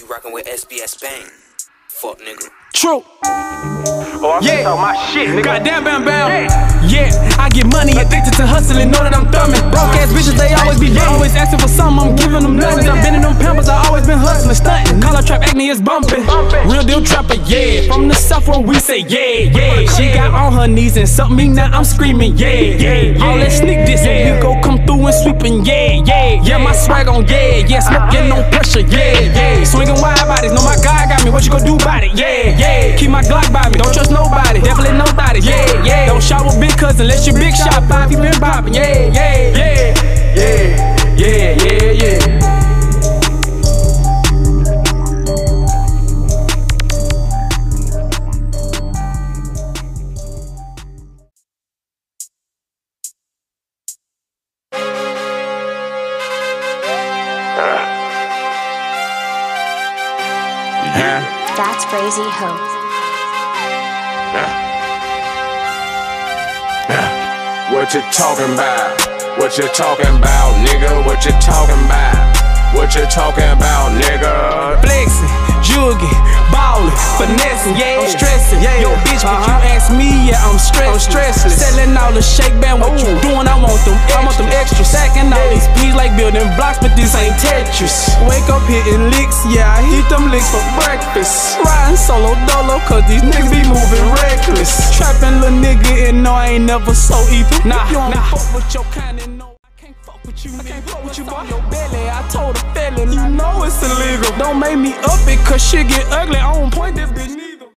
You rockin' with SBS Bang. Fuck nigga. True. Oh, I'm Yeah. talking my shit, nigga. Goddamn Bam Bam. Yeah, I get money, addicted to hustling, know that I'm thumbing. Broke ass bitches, they always be always asking for something, I'm giving them nothing. I've been in them pampers, I always been hustling, stunting. Call her trap acne is bumping. Real deal trapper, yeah. From the south where we say yeah, yeah. She got on her knees and something me now, I'm screaming yeah, yeah. All that sneak this, we go come through and sweeping, yeah, yeah. Yeah, my swag on, yeah, yeah. Smoking no pressure, yeah, yeah. Swinging wide bodies, know my God got me, what you gon' do about it, yeah, yeah. Keep my Glock by me, don't trust nobody, definitely nobody, yeah, yeah. Don't shout with big cousin unless you big shot, 5 he been poppin', yeah, yeah, yeah, yeah, yeah, yeah, yeah. That's crazy hope. What you talking about? What you talking about, nigga? What you talking about? What you talking about, nigga? Flexing, jugging, ballin', finessing, yeah, I'm stressing. Yo, bitch, but you ask me, yeah, I'm stressless. Selling all the shake band, what you doing? I want them extras. Stacking all these P's like building blocks, but this ain't Tetris. Wake up hitting licks, yeah, I hit them licks for breakfast. Riding solo dolo, cause these niggas be moving reckless. Trapping little nigga, and no, I ain't never so evil. Nah, you don't fuck with your kind and no. With you, I can't fuck with you, boy. Your belly, I told a felon, you know it's illegal. Don't make me up it, cause shit get ugly. On point, this bitch.